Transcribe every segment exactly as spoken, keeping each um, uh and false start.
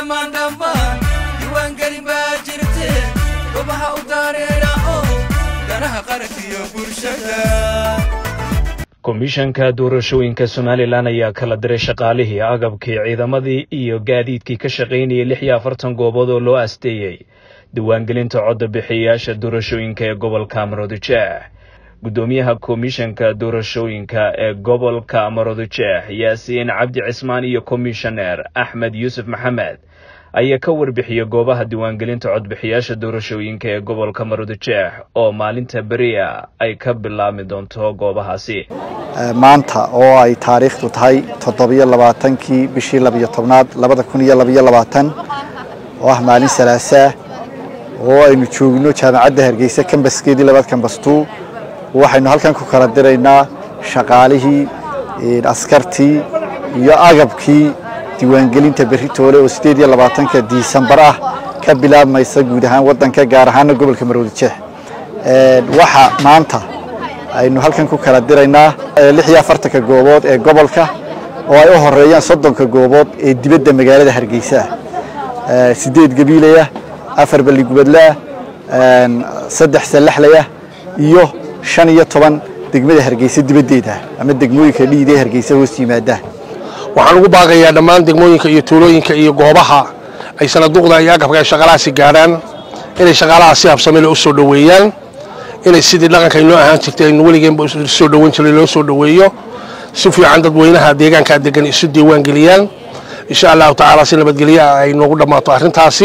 dhammaan dhammaan diiwaangelin baa jirte goobaha u daareera oo danaha qaranka iyo bulshada. komishanka doorashooyinka Somaliland ayaa kala diray shaqaalihii agabkii ciidamadii iyo gaadiidkii ka shaqeynayay lix iyo afartan goobood oo loo asteeyay diiwaangelinta cod bixiyayaasha doorashooyinka ee gobolka Maroodijeex. gudoomiyaha komishanka doorashooyinka ee gobolka Maroodijeex Yaasiin Cabdi Cismaan iyo komishaneer Axmed Yuusuf Maxamed ayaa ka warbixiyay goobaha diiwaangelinta cod bixiyayaasha doorashooyinka ee gobolka Maroodijeex oo maalinta bariya ay ka bilaabmi doonto goobahaasi. maanta oo ay taariikhdu tahay toddoba iyo labaatan-kii bishii laba iyo tobnaad labada kun iyo laba iyo labaatan oo ah maalin Salaasaa oo aynu joogno jaamacadda Hargeysa kambaskeedii labaad kambastuu waxaynu halkan ku kala diraynaa shaqaalihii askartii iyo agabkii diiwaangelinta beritoole oo sideed iyo labaatanka Disembar ah ka bilaabmaysa guud ahaan wadanka gaar ahaan gobolka Maroodijeex. ee waxa maanta aynu halkan ku kala diraynaa lix iyo afartan goobood ee gobolka oo ay u horeeyaan soddon goobood ee dibadda magaalada Hargeysa. ee sideed gabiilaya afar bali gubadla ee saddex salaxlaya iyo shan iyo toban degmada Hargeysa dibaddeeda ama degmooyinka dhiiday Hargeysa hoos yimaada. waxaan ugu baaqayaa dhammaan degmooyinka iyo tuulooyinka iyo goobaha ay sanaduuqda iyo agabka shaqaalahaasi gaaraan inay shaqaalaha si habsami leh u soo dhaweeyaan, inay sidii dhaqanka inoo ahaan jirtay aynu weligeedba soo dhaweyn jiray loo soo dhaweeyo, si fiican dadweynaha deegaanka degan isu diiwaan geliyaan. insha Allah taala si nabadgelyo ay noogu dhamaato arrintaasi.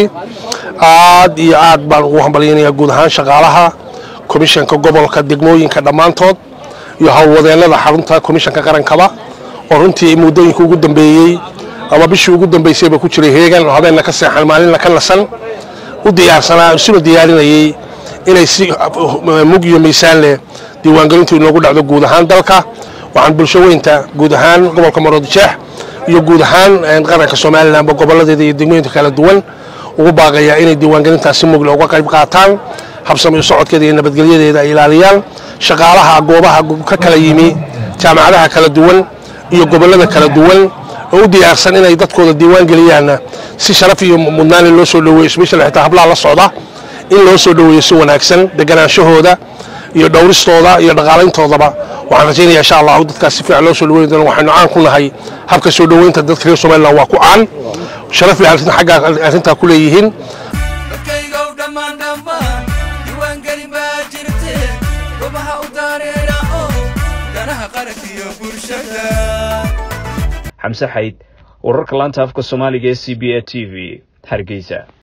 aad iyo aad baan ugu hambalyeynaya guud ahaan shaqaalaha komishanka gobolka degmooyinka dhammaantood iyo hawlwadeennada xarunta komishanka qarankaba oo runtii muddooyinka ugu dambeeyay ama bishii ugu dambeysayba ku jiray heegan oo habeenna ka seexan maalinna ka nasan u diyaarsanaa isuna diyaarinayay inay si mug iyo miisaan leh diiwaangelintu inoogu dhacdo guud ahaan dalka. waxaan bulsho weynta guud ahaan gobolka Maroodijeex iyo guud ahaan qaranka Somaliland goboladeeda iyo degmooyinka kala duwan ugu baaqayaa inay diiwaangelintaasi mug leh uga qayb qaataan, habsami socodkeeda iyo nabadgelyadeeda ay ilaaliyaan. shaqaalaha goobaha ka kala yimi jaamacadaha kala duwan iyo gobolada kala duwan oo u diyaarsan inay dadkooda diiwaan geliyaan si sharaf iyo mudnaan loo soo dhaweeyo, isbedel xitaa hablaha la socda in loo soo dhaweeyo si wanaagsan deganaanshahooda iyo dhowristooda iyo dhaqaaleyntoodaba. waxaan rajaynayaa insha Allah dadkaas si fiican loo soo dhaweeyo doono. waxaanu caan ku nahay habka soo dhaweynta dadka reer Soomaaliland waa ku caan, sharaf iyo xagga arrinta ku leeyihiin. xamse xayd wararka laanta afka Soomaaliga ee C B A T V Hargeysa.